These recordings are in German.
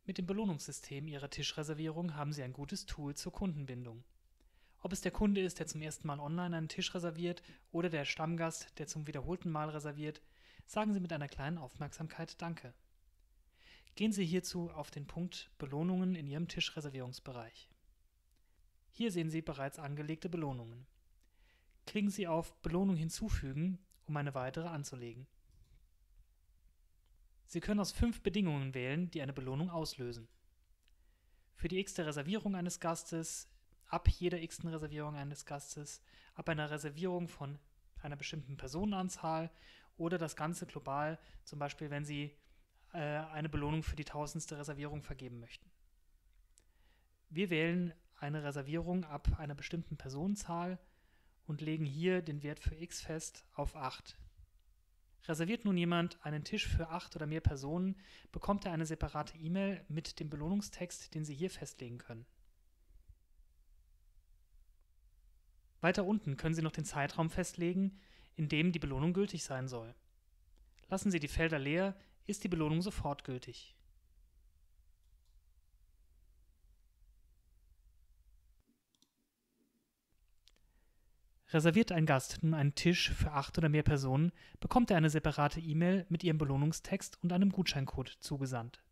Mit dem Belohnungssystem Ihrer Tischreservierung haben Sie ein gutes Tool zur Kundenbindung. Ob es der Kunde ist, der zum ersten Mal online einen Tisch reserviert oder der Stammgast, der zum wiederholten Mal reserviert, sagen Sie mit einer kleinen Aufmerksamkeit Danke. Gehen Sie hierzu auf den Punkt Belohnungen in Ihrem Tischreservierungsbereich. Hier sehen Sie bereits angelegte Belohnungen. Klicken Sie auf Belohnung hinzufügen, um eine weitere anzulegen. Sie können aus 5 Bedingungen wählen, die eine Belohnung auslösen. Für die x-te Reservierung eines Gastes, ab jeder x-ten Reservierung eines Gastes, ab einer Reservierung von einer bestimmten Personenanzahl oder das Ganze global, zum Beispiel wenn Sie eine Belohnung für die 1000. Reservierung vergeben möchten. Wir wählen eine Reservierung ab einer bestimmten Personenzahl und legen hier den Wert für x fest auf 8. Reserviert nun jemand einen Tisch für 8 oder mehr Personen, bekommt er eine separate E-Mail mit dem Belohnungstext, den Sie hier festlegen können. Weiter unten können Sie noch den Zeitraum festlegen, in dem die Belohnung gültig sein soll. Lassen Sie die Felder leer, ist die Belohnung sofort gültig. Reserviert ein Gast nun einen Tisch für 8 oder mehr Personen, bekommt er eine separate E-Mail mit ihrem Belohnungstext und einem Gutscheincode zugesandt.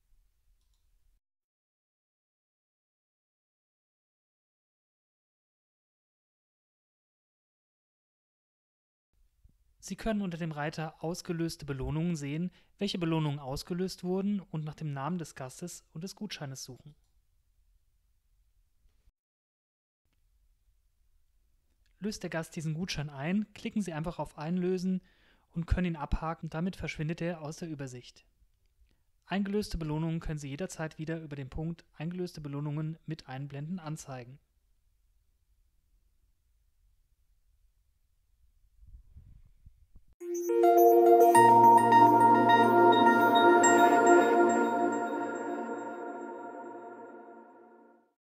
Sie können unter dem Reiter Ausgelöste Belohnungen sehen, welche Belohnungen ausgelöst wurden und nach dem Namen des Gastes und des Gutscheines suchen. Löst der Gast diesen Gutschein ein, klicken Sie einfach auf Einlösen und können ihn abhaken, damit verschwindet er aus der Übersicht. Eingelöste Belohnungen können Sie jederzeit wieder über den Punkt Eingelöste Belohnungen mit Einblenden anzeigen.